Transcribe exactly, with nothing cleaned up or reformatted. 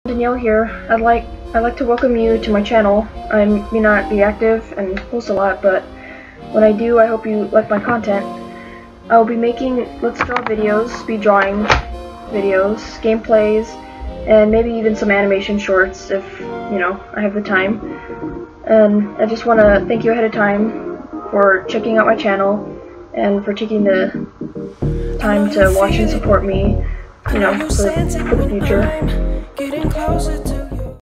Danielle here. I'd like I'd like to welcome you to my channel. I may not be active and post a lot, but when I do, I hope you like my content. I will be making Let's Draw videos, speed drawing videos, gameplays, and maybe even some animation shorts if, you know, I have the time. And I just want to thank you ahead of time for checking out my channel and for taking the time to watch and support me, you know, for, for the future. Getting closer to